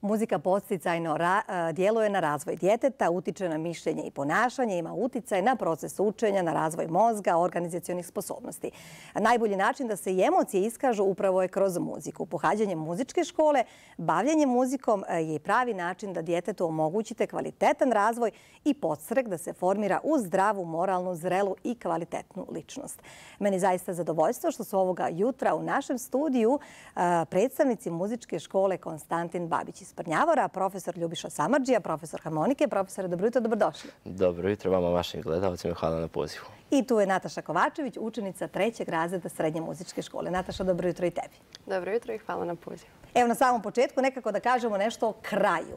Muzika podsticajno djeluje na razvoj djeteta, utiče na mišljenje i ponašanje, ima uticaj na proces učenja, na razvoj mozga, organizacionih sposobnosti. Najbolji način da se i emocije iskažu upravo je kroz muziku. Pohađanje muzičke škole, bavljanje muzikom je pravi način da djetetu omogućite kvalitetan razvoj i podstrek da se formira u zdravu, moralnu, zrelu i kvalitetnu ličnost. Meni zaista zadovoljstvo što su ovoga jutra u našem studiju predstavnici muzičke škole Konstantin Babić iz Prnjavora, profesor Ljubiša Samardžija, profesor harmonike. Profesore, dobro jutro, dobrodošli. Dobro jutro vama, vašim gledalcima. Hvala na pozivu. I tu je Nataša Kovačević, učenica 3. razreda Srednje muzičke škole. Nataša, dobro jutro i tebi. Dobro jutro i hvala na pozivu. Evo na samom početku nekako da kažemo nešto o kraju.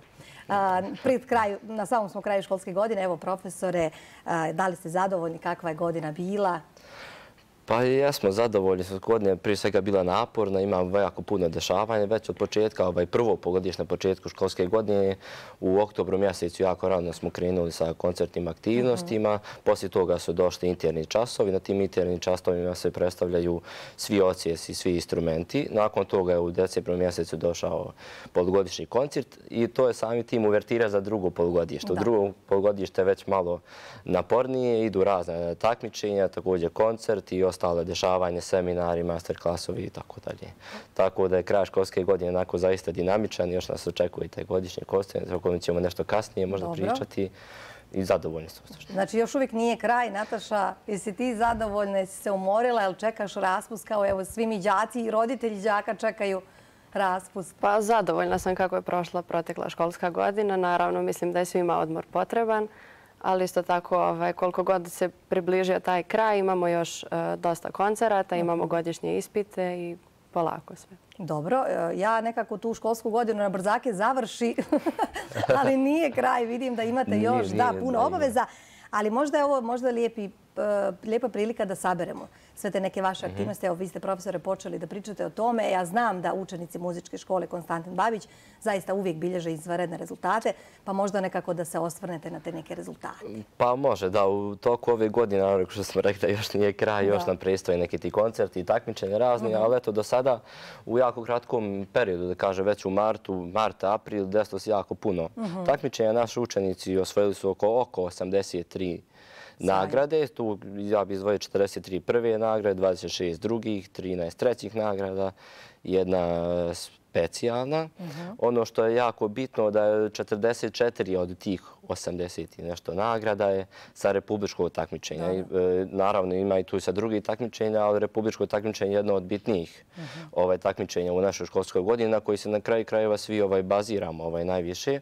Na samom smo kraju školske godine. Evo, profesore, da li ste zadovoljni kakva je godina bila? Pa jesmo zadovoljni. Godina prije svega bila naporna, ima jako puno dešavanja. Već od početka, prvo polugodište na početku školske godine, u oktobru mjesecu jako rano smo krenuli sa koncertnim aktivnostima. Poslije toga su došli interni časovi. Na tim internim časovima se predstavljaju svi ocijesi, svi instrumenti. Nakon toga je u decembru mjesecu došao polugodišnji koncert i to je sami tim uvertira za drugo polugodište. U drugom polugodište je već malo napornije, idu razne takmičenja, također koncert i ostale dešavanje, seminari, masterklasovi i tako dalje. Tako da je kraj školske godine onako zaista dinamičan. Još nas očekuje taj godišnji koncert o kojem ćemo nešto kasnije možda pričati i zadovoljni smo. Znači još uvijek nije kraj. Nataša, jesi ti zadovoljna, jesi se umorila, ili čekaš raspust kao evo svi mi đaci i roditelji đaka čekaju raspust? Pa zadovoljna sam kako je prošla protekla školska godina. Naravno mislim da je svima odmor potreban. Ali isto tako, koliko god se približio taj kraj, imamo još dosta koncerata, imamo godišnje ispite i polako sve. Dobro, ja nekako tu školsku godinu na brzake završi, ali nije kraj. Vidim da imate još puno obaveza, ali možda je ovo lijepa prilika da saberemo sve te neke vaše aktivnosti. Evo, vi ste, profesore, počeli da pričate o tome. Ja znam da učenici muzičke škole Konstantin Babić zaista uvijek bilježe izvanredne rezultate, pa možda nekako da se osvrnete na te neke rezultate. Pa može, da. U toku ove godine, što smo rekli da još nije kraj, još nam predstoje neki ti koncerti i takmičenja razni, ali eto do sada u jako kratkom periodu, da kaže već u marta, april, desilo se jako puno takmičenja. Naši učenici osvojili su oko 83 nagrade. Tu ja bih izdvojio 43 prve nagrade, 26 drugih, 13 trećih nagrada, jedna specijalna. Ono što je jako bitno da je 44 od tih 80 i nešto nagrada je sa republičkog takmičenja. Naravno ima i tu sa drugih takmičenja, ali republičko takmičenje je jedno od bitnijih takmičenja u našoj školskoj godini na koji se na kraju krajeva svi baziramo najviše.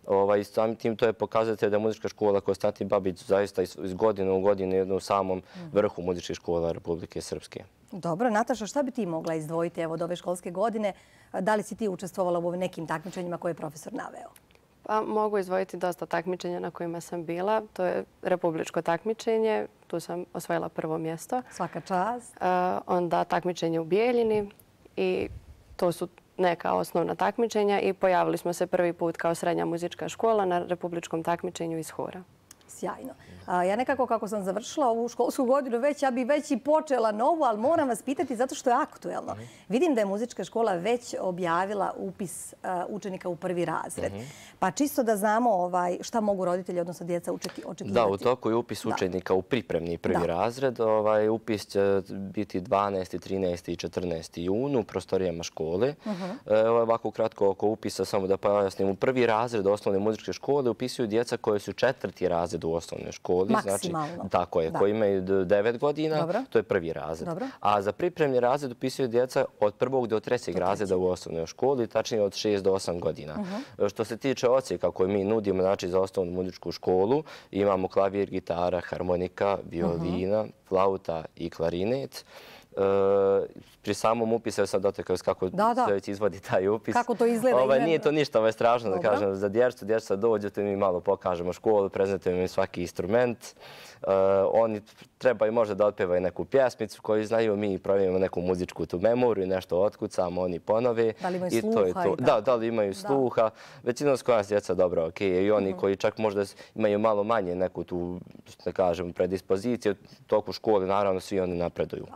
Samim tim to je pokazatelj da je muzička škola Konstantin Babić zaista iz godine u godinu je u samom vrhu muzičkih škola Republike Srpske. Dobro, Nataša, šta bi ti mogla izdvojiti od ove školske godine? Da li si ti učestvovala u nekim takmičenjima koje je profesor naveo? Pa mogu izdvojiti dosta takmičenja na kojima sam bila. To je republičko takmičenje. Tu sam osvojila prvo mjesto. Svaka čast. Onda takmičenje u Bijeljini i to su neka osnovna takmičenja i pojavili smo se prvi put kao srednja muzička škola na republičkom takmičenju iz hora. Sjajno. Ja nekako kako sam završila ovu školsku godinu, ja bi već i počela novu, ali moram vas pitati zato što je aktuelno. Vidim da je muzička škola već objavila upis učenika u prvi razred. Pa čisto da znamo šta mogu roditelji, odnosno djeca, očekivati. Da, u toku je upis učenika u pripremni prvi razred. Upis će biti 12. 13. i 14. jun u prostorijama škole. Ovako kratko oko upisa, samo da pojasnim. U prvi razred osnovne muzičke škole upisuju djeca koje su 4. razred u osnovnoj školi. Maksimalno. Tako je, koji imaju 9 godina, to je prvi razred. A za pripremni razred upisuju djeca od 1. do 3. razreda u osnovnoj školi, tačnije od 6 do 8 godina. Što se tiče odsjeka koje mi nudimo za osnovnu muzičku školu, imamo klavir, gitara, harmonika, violina, flauta i klarinet. Pri samom upisu sam dotakao kako se već izvodi taj upis. Kako to izgleda? Nije to ništa strašno da kažem za djecu. Djeca dođete, mi malo pokažemo školu, prezentujemo im svaki instrument. Oni trebaju možda da otpevaju neku pjesmicu koju znaju, mi pravimo neku muzičku tu memoriju, nešto otkucamo, oni ponove. Da li imaju sluha? Da li imaju sluha. Većinom s koja nas djeca dobro, ok. I oni koji čak možda imaju malo manje neku tu, da kažem, predispoziciju, toku škole, naravno, svi oni napreduju. Ako imaju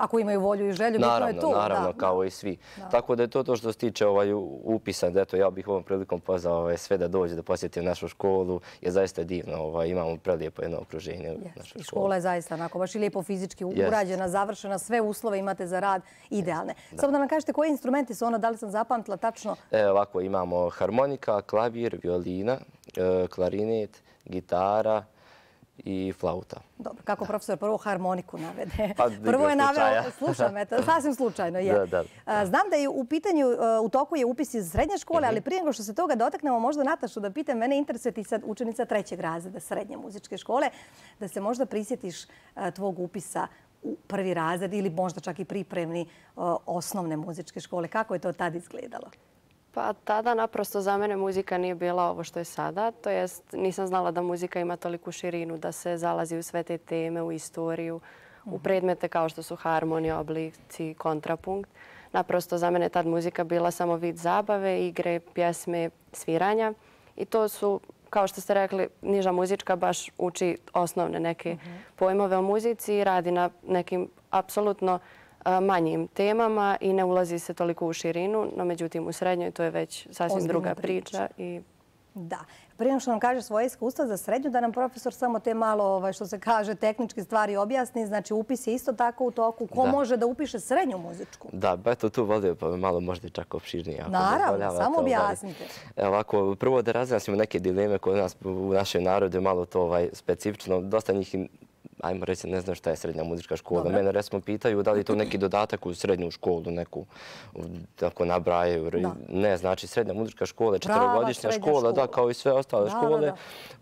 volju i želju, bitno je tu. Naravno, kao i svi. Tako da je to što se tiče upisa. Eto, ja bih ovom prilikom pozvao sve da dođe da posjeti našu školu. Je zaista divno. Imamo prelijepo jedno okruženje u našoj školi. Škola je zaista onako baš i lijepo fizički urađena, završena, sve uslove imate za rad idealne. Samo da nam kažete koji instrumenti su ono, da li sam zapamtila tačno? Ovako, imamo harmonika, klavir, violina, klarinet, gitara i flauta. Dobro, kako profesor prvo harmoniku navede? Prvo je naveo, slušam, sasvim slučajno je. Znam da je u pitanju, u toku je upis iz srednje škole, ali prije nego što se toga dotaknemo, možda Natašu da pitam, mene interesuje ti sad učenica 3. razreda srednje muzičke škole, da se možda prisjetiš tvog upisa u 1. razred ili možda čak i pripremni osnovne muzičke škole. Kako je to tad izgledalo? Pa tada naprosto za mene muzika nije bila ovo što je sada. To jest nisam znala da muzika ima toliku širinu, da se zalazi u sve te teme, u istoriju, u predmete kao što su harmonija, oblici, kontrapunkt. Naprosto za mene tad muzika bila samo vid zabave, igre, pjesme, sviranja. I to su, kao što ste rekli, niža muzička baš uči osnovne neke pojmove o muzici i radi na nekim apsolutno manjim temama i ne ulazi se toliko u širinu, no međutim u srednjoj to je već sasvim druga priča. Da. Prije nego što nam kaže svoje iskustva za srednju, da nam profesor samo te malo, što se kaže, tehničke stvari objasni. Znači, upis je isto tako u toku. Ko može da upiše srednju muzičku? Da, eto tu volio pa malo možda i čak opširnije. Naravno, samo objasnite. Ovako, prvo da razjasnimo neke dileme koje nas u našem narodu je malo to specifično. Dosta njih ajmo reći, ne znam šta je srednja muzička škola. Mene recimo pitaju da li je to neki dodatak u srednju školu, neku, tako nabrajaju. Ne, znači srednja muzička škola je 4-godišnja škola, da, kao i sve ostale škole.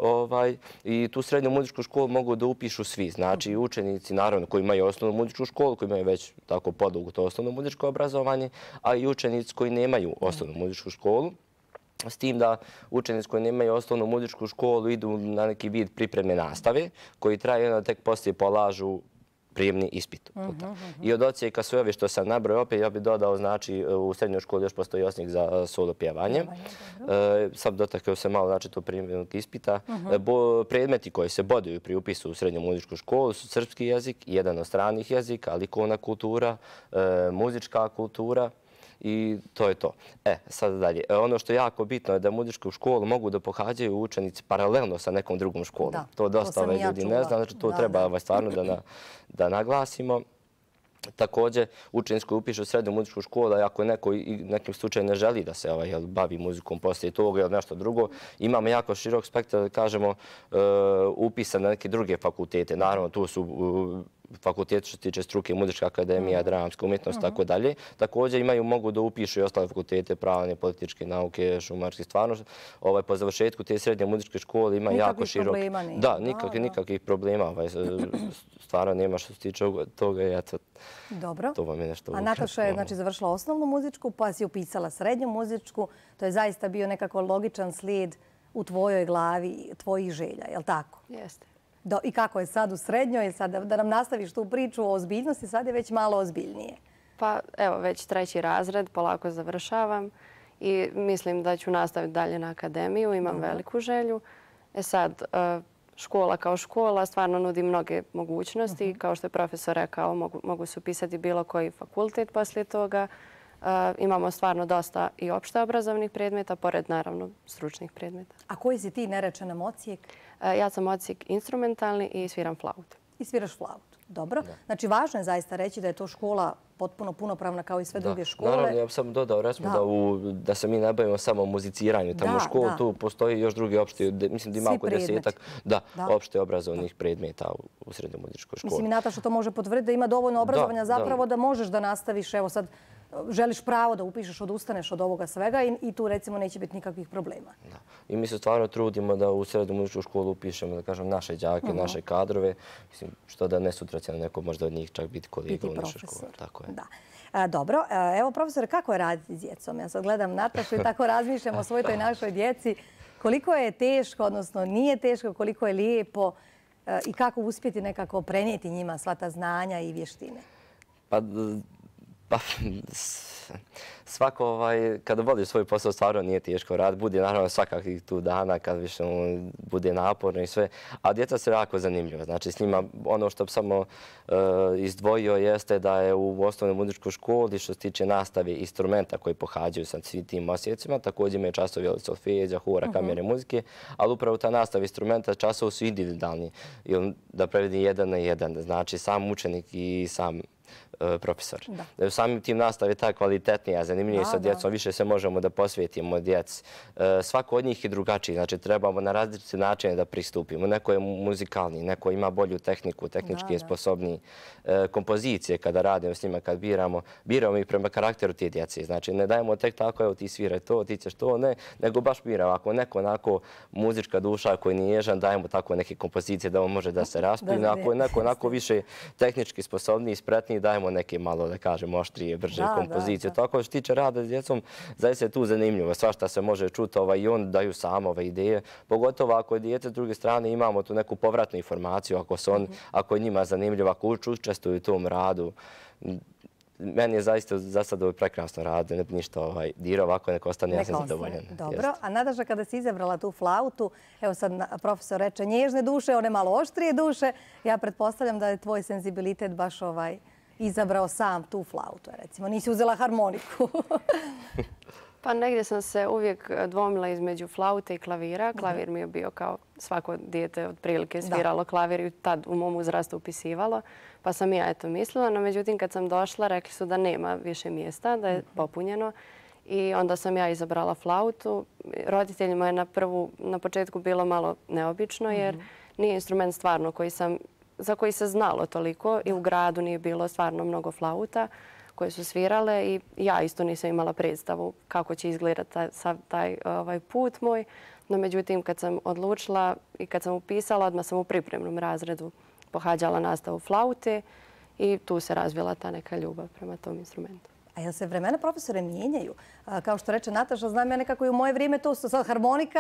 I tu srednju muzičku školu mogu da upišu svi. Znači i učenici, naravno, koji imaju osnovnu muzičku školu, koji imaju već tako podlogu to osnovno muzičko obrazovanje, a i učenici koji nemaju osnovnu muzičku školu. S tim da učenici koji nemaju osnovnu muzičku školu idu na neki vid pripremne nastave koji traje onda tek poslije polažu prijemni ispit. I od ocijeka sve ove što sam nabrojao, opet ja bih dodao, znači u srednjoj školi još postoji osnijek za solo pjevanje. Sad dotakao se malo, znači, to prijemnog ispita. Predmeti koji se boduju pri upisu u srednju muzičku školu su srpski jezik, jedan od stranih jezika, likovna kultura, muzička kultura. I to je to. Sad dalje. Ono što je jako bitno je da muzičku školu mogu da pohađaju učenici paralelno sa nekom drugom školom. To dosta ljudi ne zna, znači to treba stvarno da naglasimo. Također, učenici koji upišu srednju muzičku školu, ako neko nekim slučaju ne želi da se bavi muzikom poslije toga ili nešto drugo, imamo jako širok spektar, da kažemo, upisa na neke druge fakultete. Naravno, tu su fakulteti što se tiče struke, muzička akademija, dramska umjetnost, tako dalje. Također mogu da upišu i ostale fakultete, pravne, političke nauke, šumarske. Stvarno, po završetku te srednje muzičke škole ima jako širok... Da, nikakvih problema. Stvarno nema što se tiče toga i eto, dobro. To vam je nešto... A Nataša je završila osnovnu muzičku, pa si upisala srednju muzičku. To je zaista bio nekako logičan slijed u tvojoj glavi, tvojih želja, je li tako? Jeste. I kako je sad u srednjoj? Da nam nastaviš tu priču o ozbiljnosti, sad je već malo ozbiljnije. Pa evo, već 3. razred, polako završavam i mislim da ću nastaviti dalje na akademiju, imam veliku želju. Sad, škola kao škola stvarno nudi mnoge mogućnosti. Kao što je profesor rekao, mogu se upisati bilo koji fakultet poslije toga. Imamo stvarno dosta i opšte obrazovnih predmeta, pored naravno stručnih predmeta. A koji si ti, ne reče nam ocijek? Ja sam ocijek instrumentalni i sviram flautu. I sviraš flautu, dobro. Znači, važno je zaista reći da je to škola potpuno punopravna kao i sve druge škole. Naravno, ja bih sam dodao da se mi ne bavimo samo muziciranju tamo u školu. Tu postoji još drugi opšti, mislim da ima oko 10-ak opšte obrazovnih predmeta u srednjoj muzičkoj školi. Mislim, i Nataša to može potvrditi da ima dovoljno obrazovanja zapravo da možeš da nastaviš, evo sad, želiš pravo da upišeš, odustaneš od ovoga svega i tu recimo neće biti nikakvih problema. I mi se stvarno trudimo da u srednju muzičku školu upišemo, da kažem, naše đake, naše kadrove, što da ne sutra će neko možda od njih čak biti kolega u našoj školi. Tako je. Dobro. Evo, profesore, kako je raditi s djecom? Ja sad gledam Natašu i tako razmišljam o svoj toj našoj djeci. Koliko je teško, odnosno nije teško, koliko je lijepo i kako uspjeti nekako prenijeti njima sva ta znanja i vještine? Pa Pa, svako, kada voliš svoj posao, stvarno nije teško rad. Bude naravno svakakvih tu dana kad više bude naporno i sve. A djeca su jako zanimljiva. Znači, s njima ono što bi samo izdvojio jeste da je u osnovnoj muzičkoj školi što se tiče nastave instrumenta koji pohađaju sa svim tim osjecima. Također imaju časovi solfeđa, hora, kamere, muzike. Ali upravo ta nastava instrumenta časovi su individualni. Ili da prevedi 1 na 1. Znači, sam učenik i sam profesor. Samim tim nastav je taj kvalitetnija, zanimljiviji sa djecom, više se možemo da posvetimo djeci. Svako od njih je drugačiji, znači trebamo na različite načine da pristupimo. Neko je muzikalni, neko ima bolju tehniku, tehnički je sposobniji. Kompozicije kada radimo s njima, kad biramo i prema karakteru te djece. Znači ne dajemo tek tako, evo ti sviraj to, ti ćeš to, ne, nego baš biramo. Ako neko onako muzička duša koji nije ježan, dajemo tako neke kompozicije da on može da se raspine. Ako je neko onako više tehnički sposobniji, spretniji, dajemo neke malo, da kažem, oštrije, brže kompozicije. Tako što se tiče rada s djecom, zaista je tu zanimljivo. Svašta se može čuti i on daju sam ove ideje. Pogotovo ako je djece s druge strane imamo tu neku povratnu informaciju, ako je njima zanimljivo, ako učestvuju u tom radu. Meni je zaista za sad ovo prekrasno rad, ne bi ništa dirao, ovako neko ostane, ja sam zadovoljen. Dobro, a Nataša, kada si izabrala tu flautu, evo sad profesor reče nježne duše, one malo oštrije duše, ja pretpostavljam da je tvoj senzibilitet baš izabrao sam tu flautu, recimo. Nisi uzela harmoniku. Pa negdje sam se uvijek dvomila između flaute i klavira. Klavir mi je bio kao svako dijete otprilike sviralo klavir i tad u mom uzrastu upisivalo. Pa sam ja eto mislila, no međutim kad sam došla rekli su da nema više mjesta, da je popunjeno. I onda sam ja izabrala flautu. Roditeljima je na početku bilo malo neobično jer nije instrument stvarno za koji se znalo toliko i u gradu nije bilo stvarno mnogo flauta koje su svirale i ja isto nisam imala predstavu kako će izgledati taj put moj. No međutim, kad sam odlučila i kad sam upisala, odmah sam u pripremnom razredu pohađala nastavu flaute i tu se razvila ta neka ljubav prema tom instrumentu. A jel se vremena profesore mijenjaju? Kao što reče Nataša, znam ja nekako i u moje vrijeme to su sad harmonika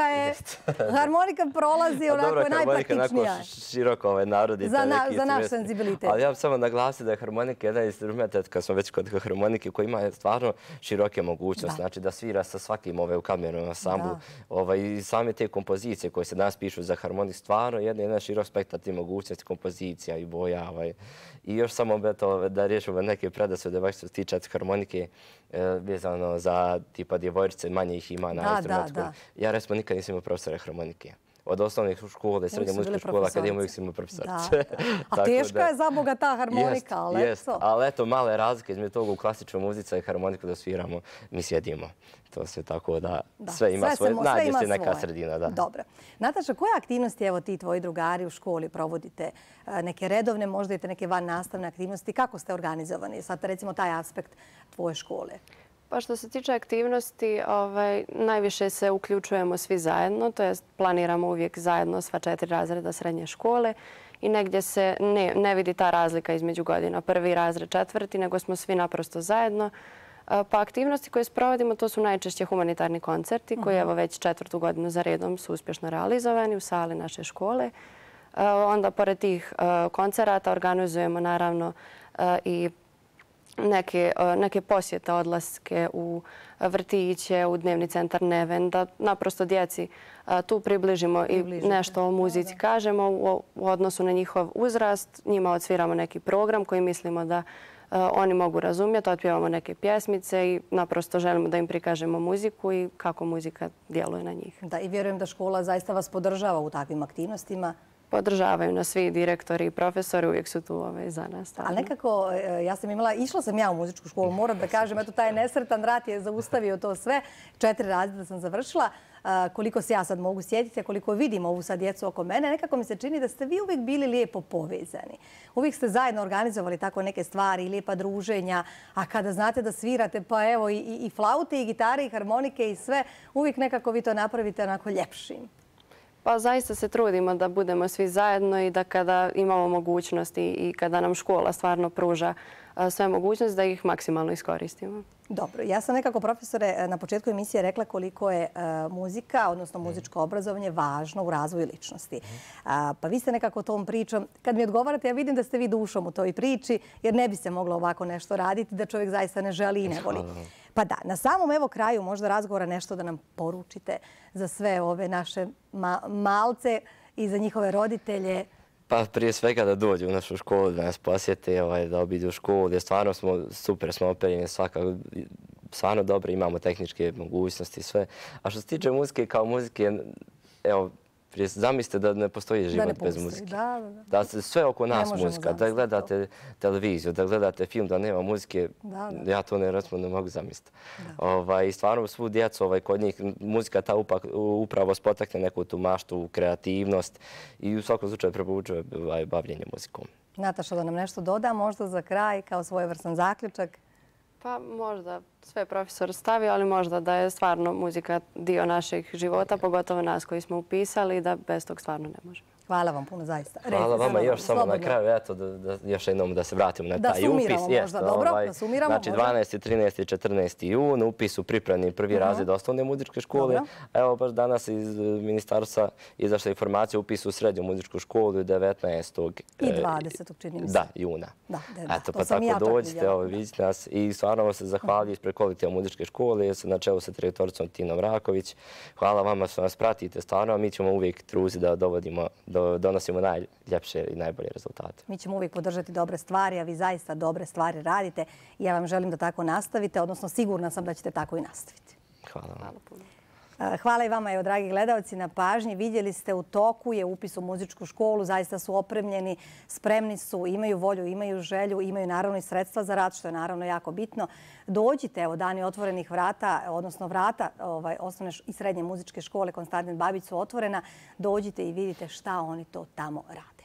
prolazi onako je najpraktičnija. Harmonika je široko narodica. Za naš senzibilitet. Ali ja bih samo naglasio da je harmonika jedan instrument, kad smo već kod harmonike, koji ima stvarno široke mogućnosti. Znači da svira sa svakim u kamernom ansamblu. I same te kompozicije koje se danas pišu za harmonik, stvarno jedan širok spektar tih mogućnosti, kompozicija i boja. I još samo da riješimo neke predrasude baš što se tiče harmonike vezano za tipa djevojčice, manje ih ima na instrumentu. Ja recimo nikad nisam imao profesora harmonike. Od osnovnih škola, srednje muzičke škola, akademije uvijek sam imao profesorice. A teška je za Boga ta harmonika, ali eto. Ali eto, male razlike između toga u klasičnoj muzici i harmoniku da sviramo, mi sjedimo. To sve tako da sve ima svoje, nađe se neka sredina. Dobro. Nataša, koje aktivnosti evo ti tvoji drugari u školi provodite? Neke redovne, možda i neke van nastavne aktivnosti? Kako ste organizovani? Sad recimo taj aspekt tvoje škole. Pa što se tiče aktivnosti, najviše se uključujemo svi zajedno, to jest planiramo uvijek zajedno sva 4 razreda srednje škole i negdje se ne vidi ta razlika između godina, 1. razred, 4. nego smo svi naprosto zajedno. Pa aktivnosti koje sprovodimo to su najčešće humanitarni koncerti koji evo već 4. godinu za redom su uspješno realizovani u sali naše škole. Onda pored tih koncerata organizujemo naravno i neke posjete, odlaske u vrtiće, u dnevni centar Neven, da naprosto djeci tu približimo i nešto o muzici kažemo u odnosu na njihov uzrast. Njima odsviramo neki program koji mislimo da oni mogu razumjeti, otpjevamo neke pjesmice i naprosto želimo da im prikažemo muziku i kako muzika djeluje na njih. Da, i vjerujem da škola zaista vas podržava u takvim aktivnostima. Podržavaju nas svi direktori i profesori, uvijek su tu za nas. Ali nekako, išla sam ja u muzičku školu, moram da kažem, eto taj nesretan rat je zaustavio to sve. 4 razreda sam završila. Koliko se ja sad mogu sjetiti, a koliko vidim ovu sad djecu oko mene, nekako mi se čini da ste vi uvijek bili lijepo povezani. Uvijek ste zajedno organizovali tako neke stvari i lijepa druženja, a kada znate da svirate, pa evo i flaute, i gitare, i harmonike i sve, uvijek nekako vi to napravite onako ljepšim. Pa zaista se trudimo da budemo svi zajedno i da kada imamo mogućnosti i kada nam škola stvarno pruža sve mogućnosti da ih maksimalno iskoristimo. Dobro, ja sam nekako, profesore, na početku emisije rekla koliko je muzika, odnosno muzičko obrazovanje, važno u razvoju ličnosti. Pa vi ste nekako tom pričom, kad mi odgovarate, ja vidim da ste vi dušom u toj priči, jer ne bi se moglo ovako nešto raditi, da čovjek zaista ne želi i ne voli. Pa da, na samom evo kraju možda razgovora nešto da nam poručite za sve ove naše malce i za njihove roditelje. Pa prije svega da dođu u našu školu, da nas posjete, da obiđu školu, jer stvarno smo super, smo opremljeni stvarno dobro, imamo tehničke mogućnosti i sve. A što se tiče muzike, kao muzike, evo, zamislite da ne postoji život bez muzike. Da se sve oko nas muzika, da gledate televiziju, da gledate film, da nema muzike, ja to ne mogu zamisliti. I stvarno svu djecu kod njih muzika ta upravo spotakne neku tu maštu, kreativnost i u svakom slučaju preporučuje bavljenje muzikom. Nataša, da nam nešto doda možda za kraj kao svojevrstan zaključak? Pa možda sve profesor stavio, ali možda da je stvarno muzika dio naših života, pogotovo nas koji smo upisali, da bez tog stvarno ne možemo. Hvala vam puno, zaista. Hvala vama još samo na kraju, eto, još jednom da se vratimo na taj upis. Da sumiramo možda, dobro, da sumiramo. Znači 12. 13. i 14. jun, upis u pripremni prvi razred osnovne muzičke škole. Evo baš danas iz ministarstva izašla informacija o upisu u srednju muzičku školu 19. I 20. čini mi se. Da, juna. Eto, pa tako dođite, vidite nas i stvarno se zahvaljujem ispred kolektiva muzičke škole, na čelu sa direktoricom Tinom Raković. Hvala vama što nas pratite, stvarno, mi ćemo uvijek truditi da donosimo najljepše i najbolje rezultate. Mi ćemo uvijek podržati dobre stvari, a vi zaista dobre stvari radite i ja vam želim da tako nastavite, odnosno sigurna sam da ćete tako i nastaviti. Hvala vam. Hvala i vama, dragi gledalci, na pažnji. Vidjeli ste, u toku je upis u muzičku školu, zaista su opremljeni, spremni su, imaju volju, imaju želju, imaju naravno i sredstva za rad, što je naravno jako bitno. Dođite, evo, dani otvorenih vrata, odnosno vrata osnovne i srednje muzičke škole Konstantin Babić su otvorena. Dođite i vidite šta oni to tamo rade.